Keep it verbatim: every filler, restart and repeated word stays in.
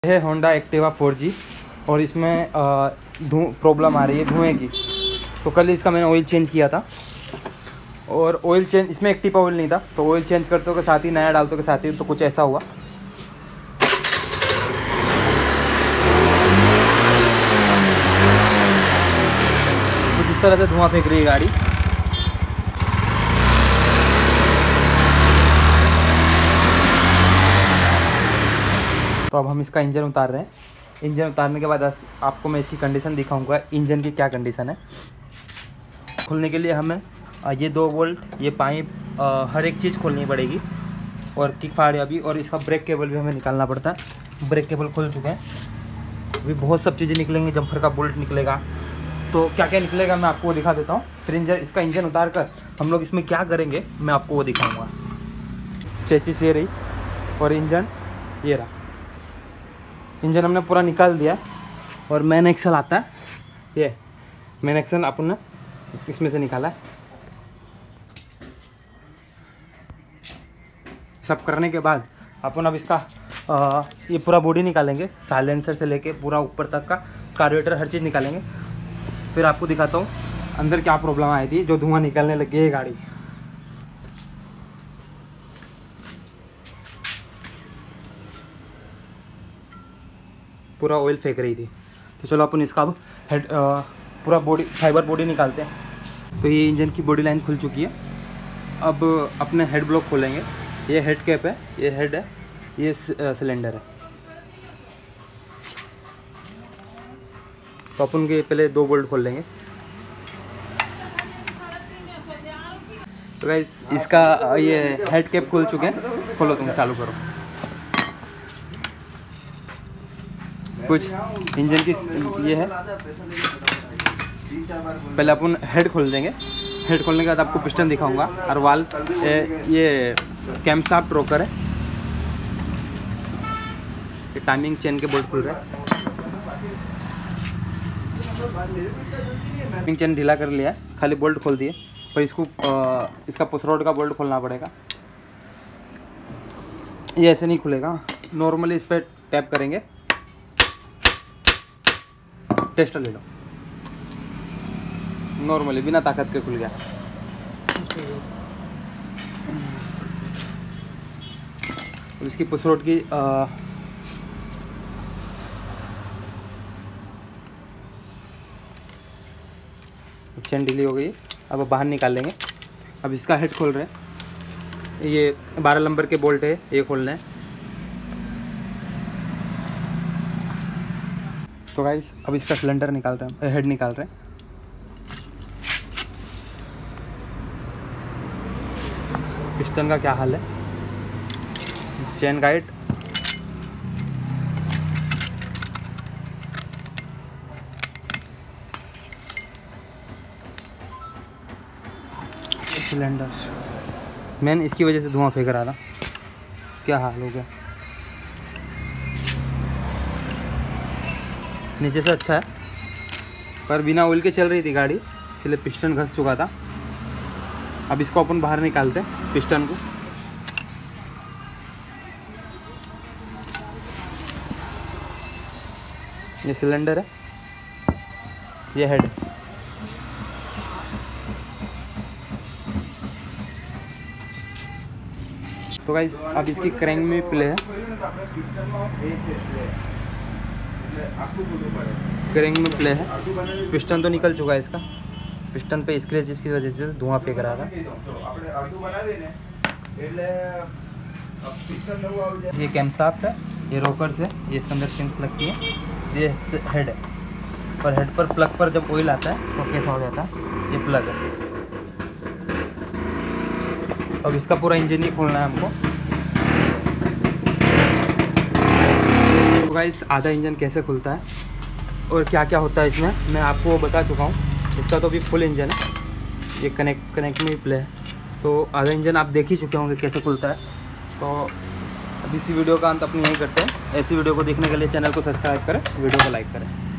है Honda Activa four G और इसमें धुआं प्रॉब्लम आ रही है धुएं की। तो कल इसका मैंने ऑयल चेंज किया था और ऑयल चेंज इसमें एक्टिवा ऑयल नहीं था, तो ऑयल चेंज करते के साथ ही नया डालते के साथ ही तो कुछ ऐसा हुआ। कुछ इस तरह से धुआं फेंक रही है गाड़ी। तो अब हम इसका इंजन उतार रहे हैं। इंजन उतारने के बाद आपको मैं इसकी कंडीशन दिखाऊंगा, इंजन की क्या कंडीशन है। खोलने के लिए हमें ये दो बोल्ट, ये पाइप, हर एक चीज़ खोलनी पड़ेगी और किक फाड़ अभी, और इसका ब्रेक केबल भी हमें निकालना पड़ता है। ब्रेक केबल खोल चुके हैं, अभी बहुत सब चीज़ें निकलेंगी, जम्फर का बोल्ट निकलेगा, तो क्या क्या निकलेगा मैं आपको वो दिखा देता हूँ। फिर इंजन इसका इंजन उतार कर हम लोग इसमें क्या करेंगे मैं आपको वो दिखाऊँगा। चेचिस ये रही और इंजन ये रहा। इंजन हमने पूरा निकाल दिया और मैन एक्सल आता है, ये मैन एक्सल अपन ने इसमें से निकाला है। सब करने के बाद अपन अब इसका आ, ये पूरा बॉडी निकालेंगे, साइलेंसर से लेके पूरा ऊपर तक का कार्बोरेटर हर चीज़ निकालेंगे। फिर आपको दिखाता हूँ अंदर क्या प्रॉब्लम आई थी जो धुआं निकलने लगी है गाड़ी। पूरा ऑयल फेंक रही थी, तो चलो अपन इसका अब हेड पूरा बॉडी फाइबर बॉडी निकालते हैं। तो ये इंजन की बॉडी लाइन खुल चुकी है। अब अपने हेड ब्लॉक खोलेंगे। ये हेड कैप है, ये हेड है, ये सिलेंडर है। तो अपन के पहले दो बोल्ट खोल लेंगे। तो गाइस इसका ये हेड कैप खुल चुके हैं, खोलो तुम, चालू करो। कुछ इंजन की ये है, पहले अपन हेड खोल देंगे। हेड खोलने के बाद आपको पिस्टन दिखाऊंगा और वाल, ये कैमशाफ्ट रोकर है, ये टाइमिंग चेन के बोल्ट खुल रहे हैं। टाइमिंग चेन ढीला कर लिया है, खाली बोल्ट खोल दिए, पर इसको आ, इसका पुश रोड का बोल्ट खोलना पड़ेगा। ये ऐसे नहीं खुलेगा, नॉर्मली इस पर टैप करेंगे। टेस्टर ले लो, नॉर्मली बिना ताकत के खुल गया। अब इसकी पुश रोड की आ, चेन ढीली हो गई। अब बाहर निकाल लेंगे। अब इसका हेड खोल रहे हैं। ये बारह नंबर के बोल्ट है, ये खोलना है। तो गाइस अब इसका सिलेंडर निकाल रहे हैं, हेड निकाल रहे हैं। पिस्टन का क्या हाल है, चेन गाइड, सिलेंडर, मैन इसकी वजह से धुआं फेंक रहा था, क्या हाल हो गया। नीचे से अच्छा है, पर बिना ऑयल के चल रही थी गाड़ी, इसलिए पिस्टन घस चुका था। अब इसको अपन बाहर निकालते हैं पिस्टन को। ये सिलेंडर है, ये हेड है। तो गाइस अब इसकी क्रैंक में प्ले है, क्रैंक में प्ले है। पिस्टन तो निकल चुका है इसका, पिस्टन पे स्क्रैच इसकी वजह से धुआं फेंक रहा था। ये कैमशाफ्ट है, ये रोकर्स है, ये इसके अंदर पिंस लगती है। ये हेड है, और हेड पर प्लग पर जब ऑयल आता है तो कैसा हो जाता है, ये प्लग है। अब इसका पूरा इंजन ही खोलना है हमको। तो गाइस आधा इंजन कैसे खुलता है और क्या क्या होता है इसमें मैं आपको बता चुका हूँ। इसका तो अभी फुल इंजन है, ये कनेक्ट कनेक्ट में ही प्ले है। तो आधा इंजन आप देख ही चुके होंगे कैसे खुलता है। तो अब इसी वीडियो का अंत अपनी यहीं करते हैं। ऐसी वीडियो को देखने के लिए चैनल को सब्सक्राइब करें, वीडियो को लाइक करें।